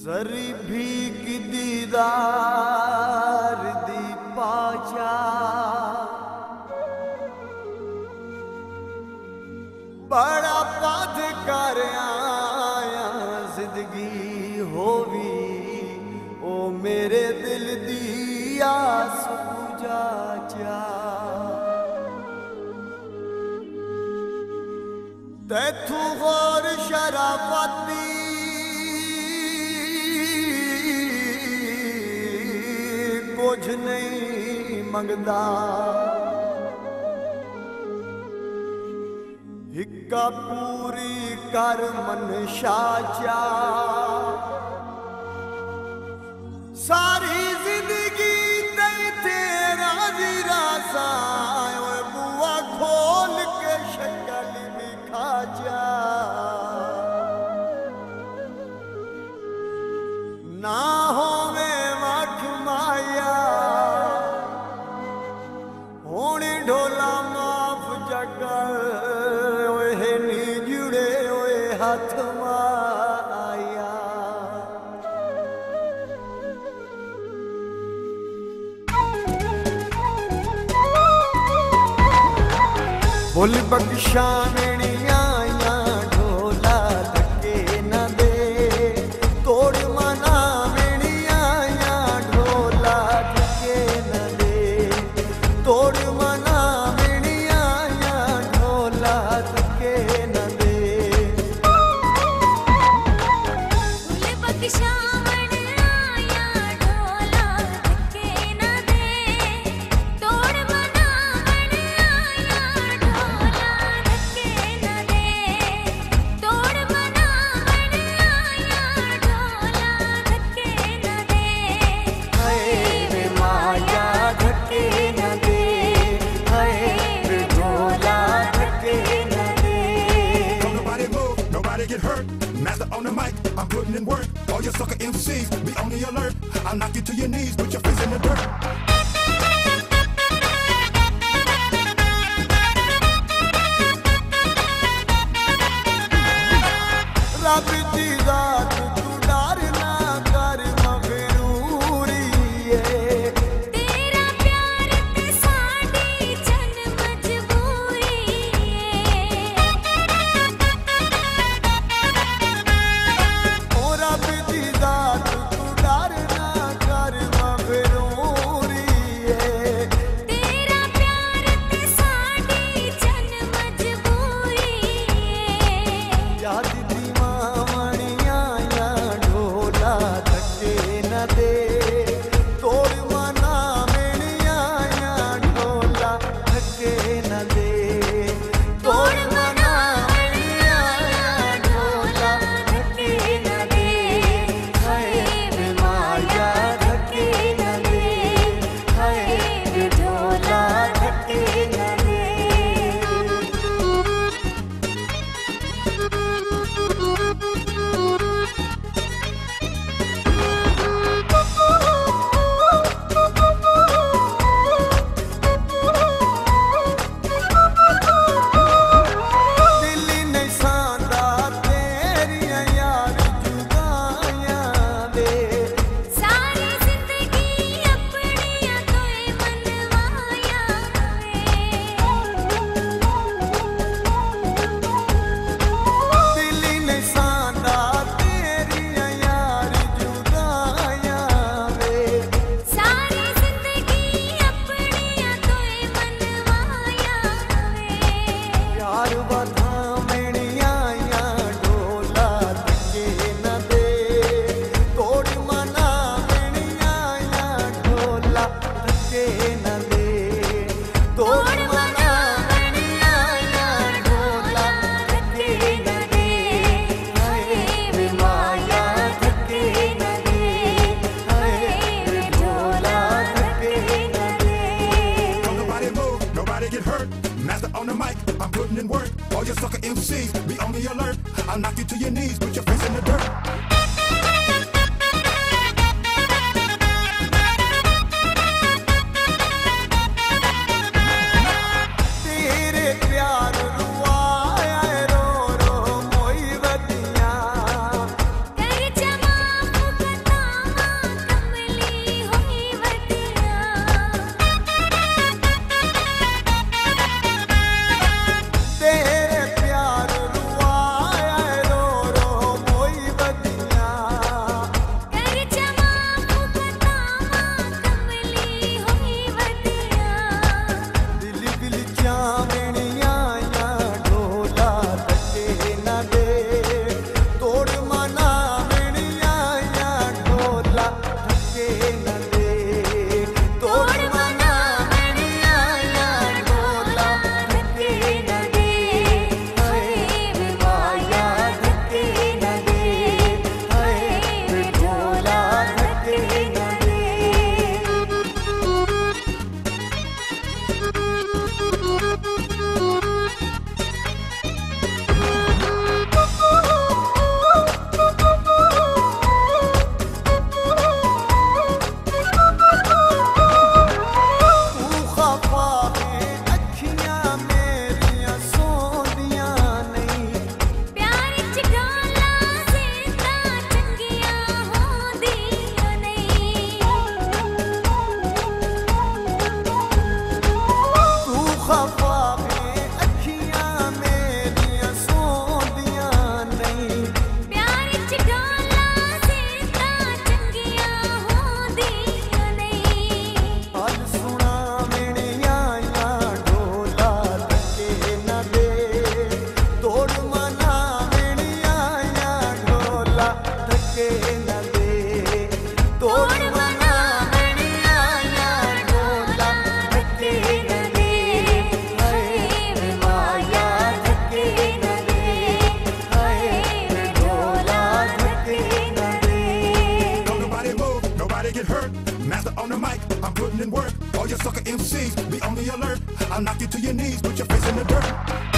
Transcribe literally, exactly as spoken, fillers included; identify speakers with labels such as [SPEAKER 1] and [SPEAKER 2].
[SPEAKER 1] जरी भी की दीदार दी पाचा बड़ा पद कर आया जिंदगी होवी ओ मेरे दिल दी आस पूजा चा तैथू गौर शराफती कुछ नहीं मंगदा हिक्का पूरी कर मनशा चा सारी जिंदगी तई तेरा राजा बुआ खोल के शक्ल दिखा जा ना होवे मख माया होनी ढोला माफ जगल ओए नी जुड़े ओए हाथ माया बोल बख्शानिया ढोला धक्के न दे तोड़ मना मिणिया ढोला धक्के न दे तोड़ मना मिणिया ढोला धक्के न दे
[SPEAKER 2] बोल बख्शानिया ढोला धक्के न दे तोड़ मना मिणिया ढोला धक्के न दे तोड़ मना मिणिया ढोला धक्के न दे
[SPEAKER 1] हाय वे माया धक्के न दे हाय वे ढोला धक्के न दे
[SPEAKER 3] Don't nobody move, nobody get hurt. Master on the mic, I'm putting in work. All your sucker M Cs, be on the alert. I'll knock you to your knees, put your face in the dirt.
[SPEAKER 1] रब दी जात तू डर ना कर मगरूरी है
[SPEAKER 2] तेरा प्यार ते साडी जन मजबूरी
[SPEAKER 1] ओ रब दी जात तू डर ना कर मगरूरी है
[SPEAKER 2] तेरा प्यार ते साडी जन मजबूरी
[SPEAKER 1] याद दी मामणिया ढोला धक्के न दे तोड़ मना मिणिया ढोला धक्के न दे तोड़ मना मिणिया ढोला धक्के न दे हाय वे माया धक्के न दे हाय वे ढोला धक्के न दे दिल्ली नहीं सांदा तेरिया यार जुदाइयां दे
[SPEAKER 2] सारी जिंदगी अपनिया तोए मनवाया
[SPEAKER 1] दिल्ली नहीं सांदा तेरिया यार जुदाइयां दे
[SPEAKER 2] सारी जिंदगी अपनिया तोए मनवाया
[SPEAKER 1] यार बधा मिणिया ढोला धक्के न दे तोड़ मना मिणिया ढोला धक्के न दे तोड़ मना मिणिया ढोला धक्के न दे हाय वे माया धक्के न दे हाय वे ढोला धक्के न दे
[SPEAKER 3] Don't nobody move, nobody get hurt. Master on the mic, I'm putting in work. All your sucker M Cs, be on the alert. I'll knock you to your knees, put your face in the dirt.
[SPEAKER 1] तेरे प्यार रुआया रो रो मोई वदिया
[SPEAKER 2] कर जमा
[SPEAKER 3] M Cs, be on the alert. I'll knock you to your knees, put your face in the dirt.